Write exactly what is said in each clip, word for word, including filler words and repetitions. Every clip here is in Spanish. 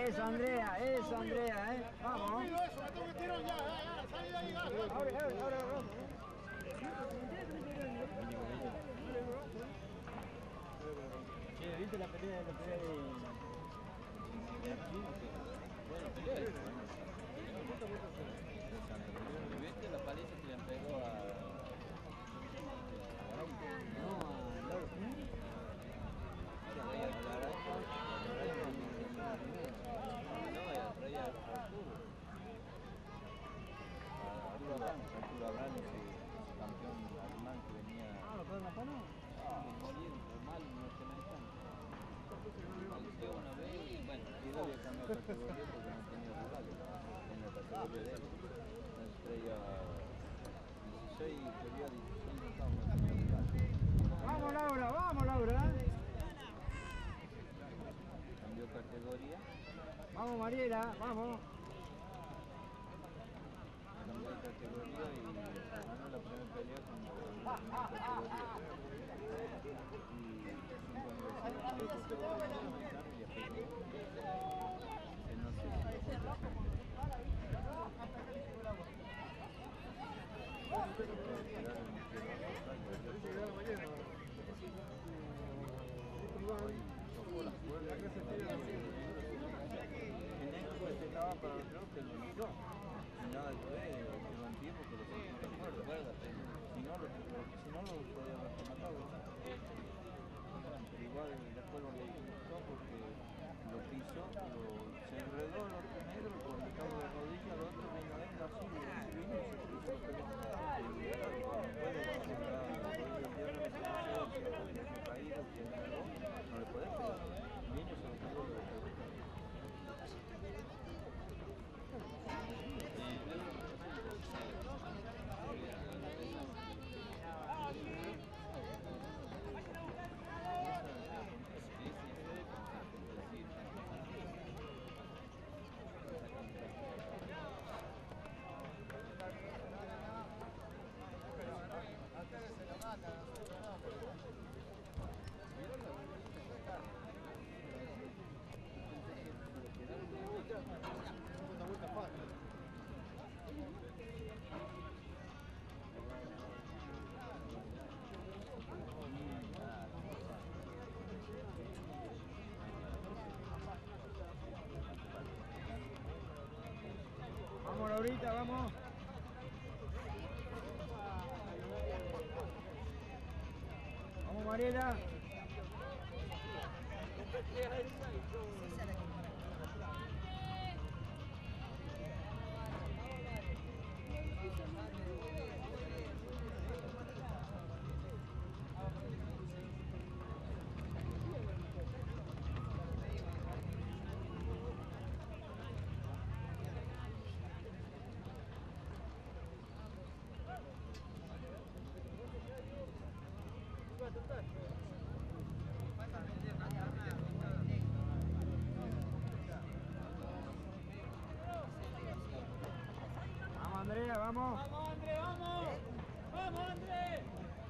Eso, Andrea, eso, Andrea, ¿eh? Vamos. Eso, me tengo que tirar ya, ya, salí de ahí, dale. Abre, abre, abre, abre. Che, ¿viste la pelea de la pelea de... Bueno, pelea de... ¿Viste la paliza que le entregó a... No, a Lord Fury? al rey Alaraca, no, al rey Arturo. Arturo Abrán, Arturo Abrán, ese campeón alemán que venía... Ah, ¿lo pueden matar, no? Ah, siempre, mal, norteamericano. Falleció una vez y bueno, y había cambiado de categoría porque no tenía rivales en la categoría de él. La estrella dieciséis, quería dieciséis, no estaba muy bien. Vamos, Laura, vamos, Laura. Cambió categoría. Vamos, Mariela, vamos. Cambió de categoría y ganó la primera pelea con la primera categoría. Y cinco aniversario de categoría y apellido. Que no sé si lo puede hacer. Tocó las cuerdas. El negro que estaba para el otro que lo miró. Y nada que ver, quedó en tiempo que lo sentó de acuerdo. Si no, lo, si no lo podía haber matado. Pero igual después lo le gustó porque lo pisó, lo, se enredó el otro negro por el cabo de rodilla, el otro vino él así, vino y se puso el pelo. Y después de que la rodilla del diablo se cayó, se ha caído, se enredó, no le podés pegar. Vino y se lo pegó y lo pegó. Vamos, Laurita, vamos. Vamos, Mariela. Vamos, Andrea, vamos. Vamos, André, vamos. Vamos, André.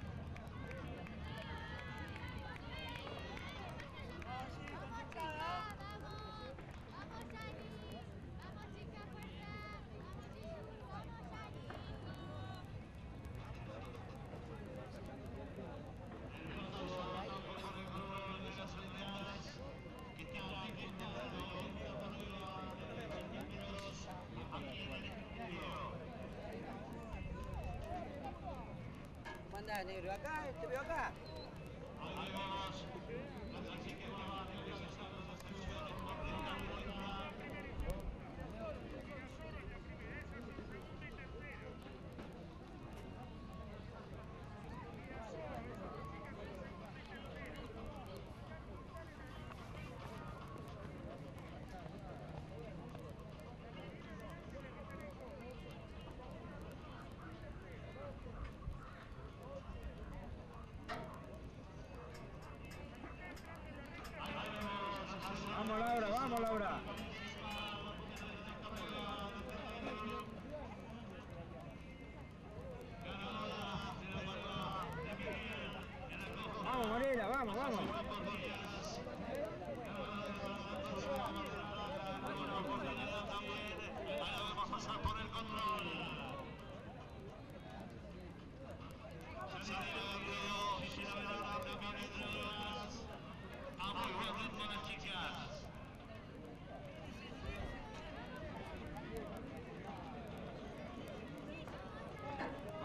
Manda negro acá, te veo acá. Vamos, Laura, vamos, Laura. Vamos, Mariela, vamos, vamos.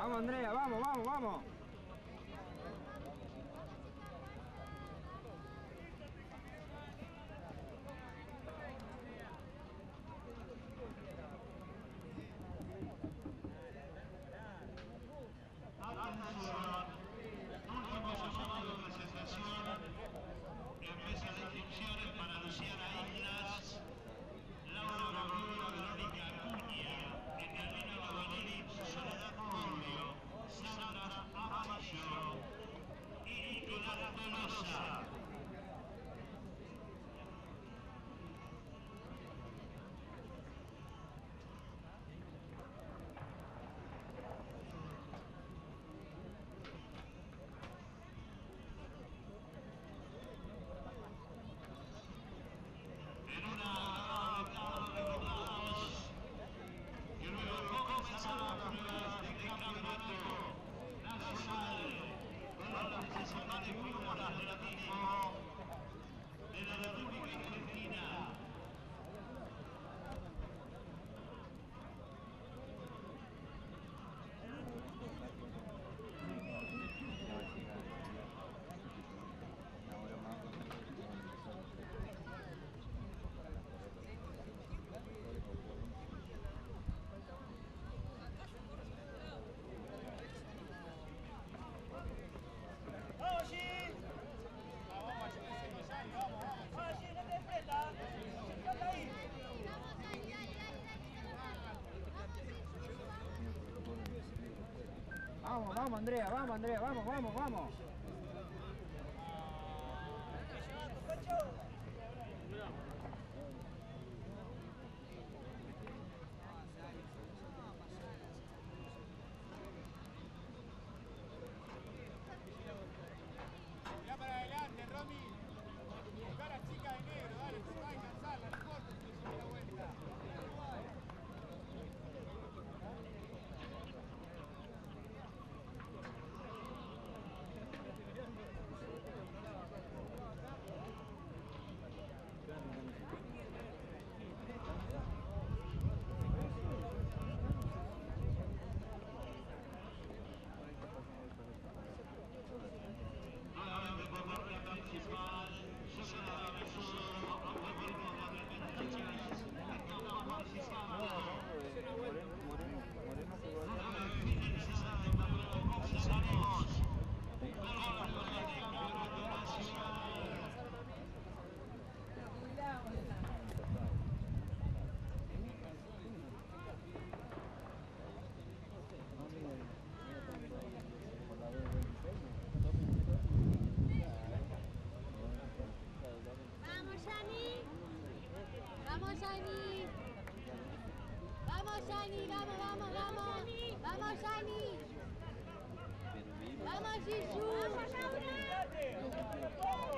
Vamos, Andrea, vamos, vamos, vamos. Vamos, vamos, Andrea, vamos, Andrea, vamos, vamos, vamos. Ya para adelante, Romy. Buscar a chica de negro, dale, se va a alcanzar, la corta, se la vuelta. Vamos, Jesús.